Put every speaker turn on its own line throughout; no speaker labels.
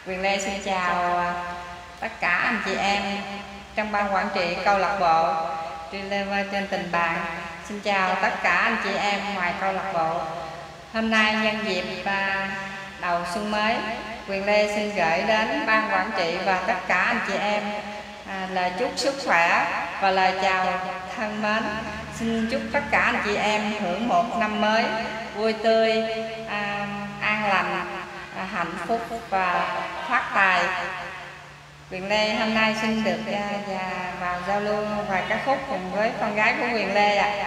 Quyền Lê xin chào tất cả anh chị em trong ban quản trị câu lạc bộ Dreamweaver trên Tình Bạn. Xin chào tất cả anh chị em ngoài câu lạc bộ. Hôm nay nhân dịp đầu xuân mới, Quyền Lê xin gửi đến ban quản trị và tất cả anh chị em lời chúc sức khỏe và lời chào thân mến. Xin chúc tất cả anh chị em hưởng một năm mới vui tươi, an lành, hạnh phúc và phát tài. Quyền Lê hôm nay xin được vào giao lưu vài ca khúc cùng với con gái của Quyền Lê ạ.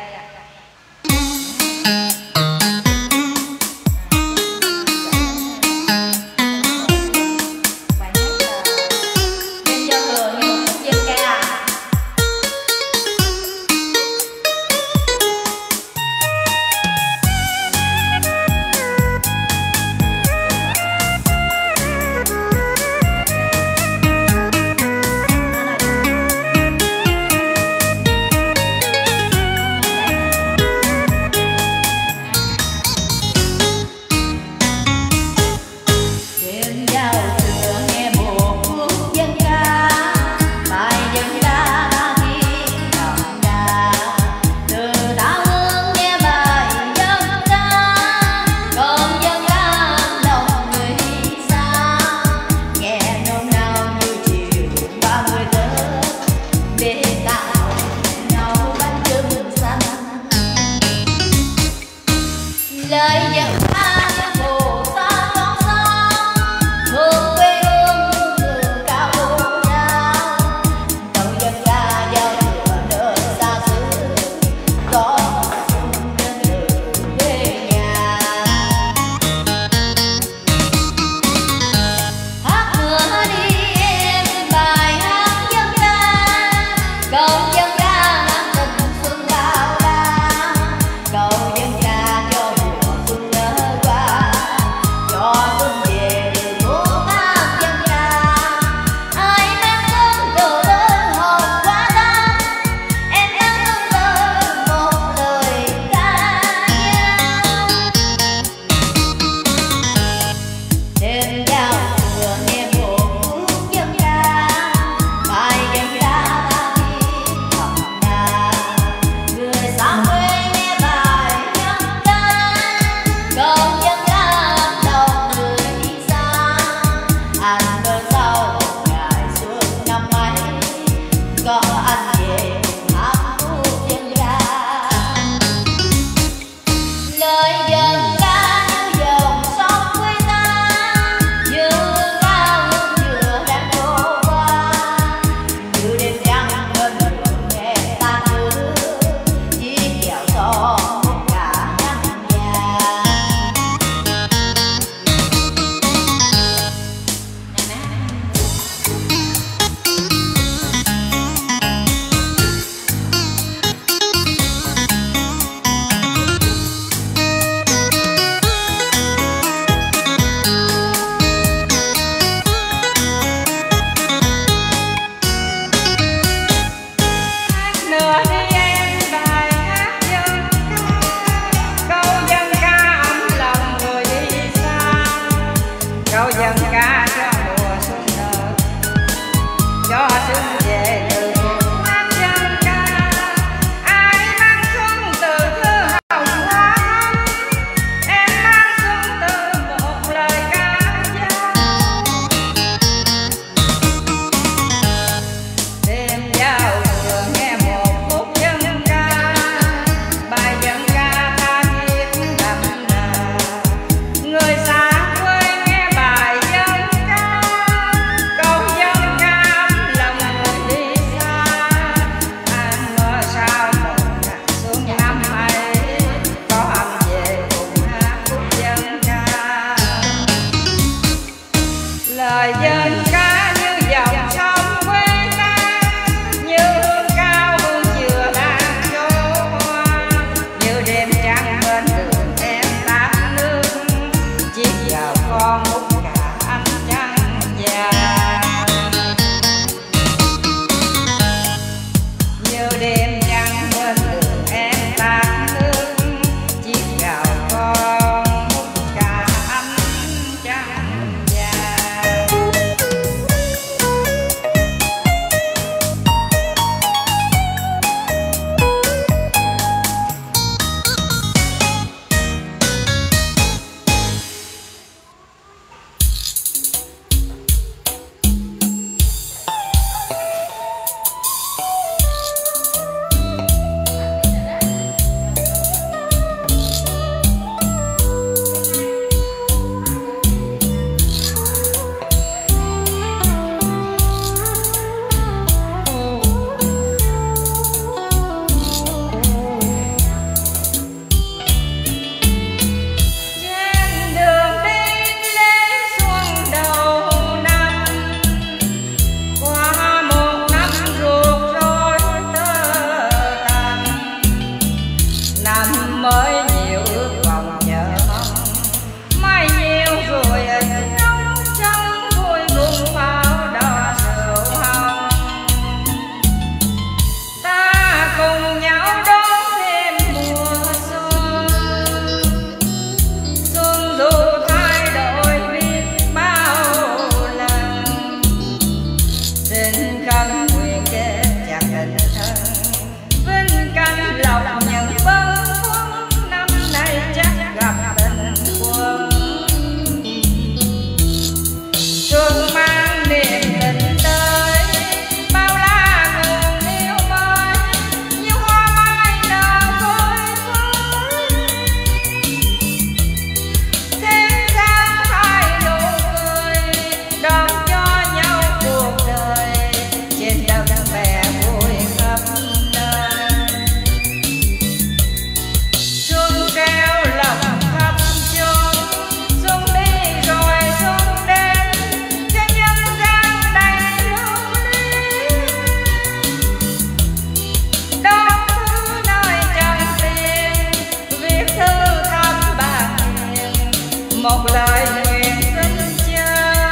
một lời nguyện xin chớ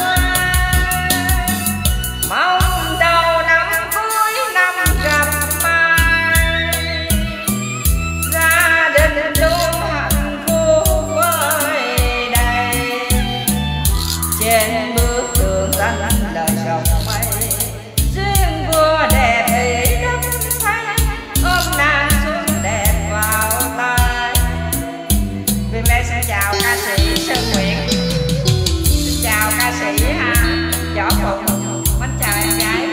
mong đầu năm cuối năm gặp mai, gia đình luôn hạnh phúc với đầy, trên bước đường danh lời rộng mây, duyên vừa đẹp ý đắm say, ôm nàng xuân đẹp vào tay. Viên Lê xin chào ca sĩ Sơn Nguyễn, xin chào ca sĩ Võ Phụng, mến chào em gái.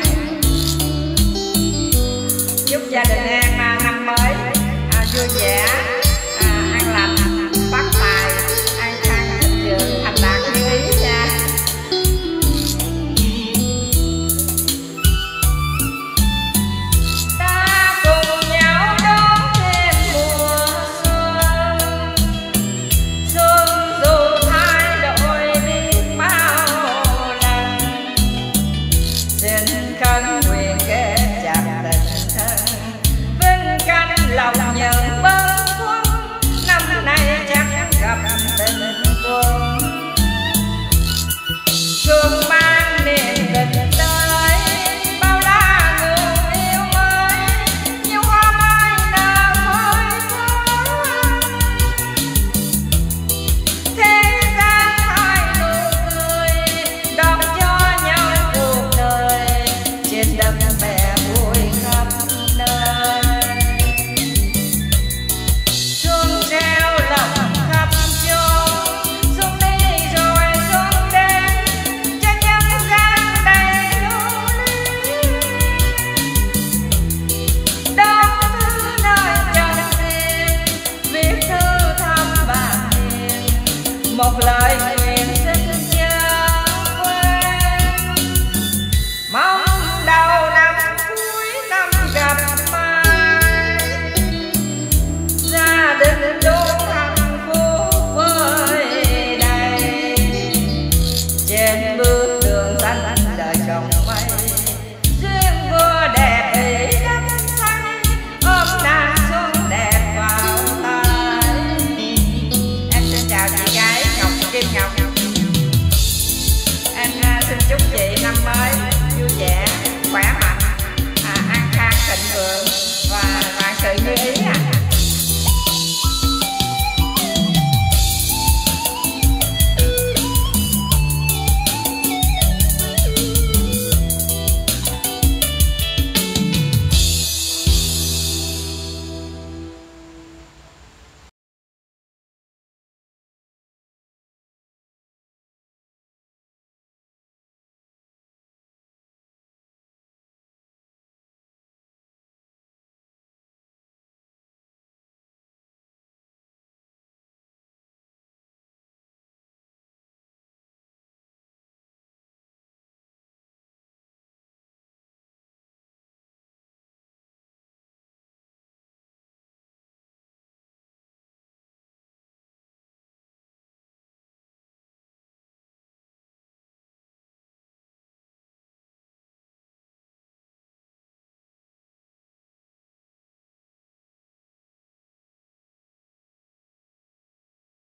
Chúc gia đình em năm mới vui vẻ, an lành, phát tài, an khang thịnh vượng, thành đạt như ý nha. Ta cùng nhau đón thêm mùa xuân, xuân dù thay đổi biết bao lần, xin khấn nguyện kết chặt tình thân, vinh canh lòng nhận bâng khuâng, năm nay chắc gặp tình quân. Xuân mang niềm tình tới, bao la người yêu mới, như hoa mai nở phơi phới. Thế gian hai nụ cười, đón cho nhau cuộc đời, trên đất mẹ vui khắp nơi. Xuân treo lòng khắp chốn, xuân đi rồi xuân đến, cho nhân gian đầy lưu luyến. Đón thư nơi trần tiền, viết thư thăm bạn hiền, một lời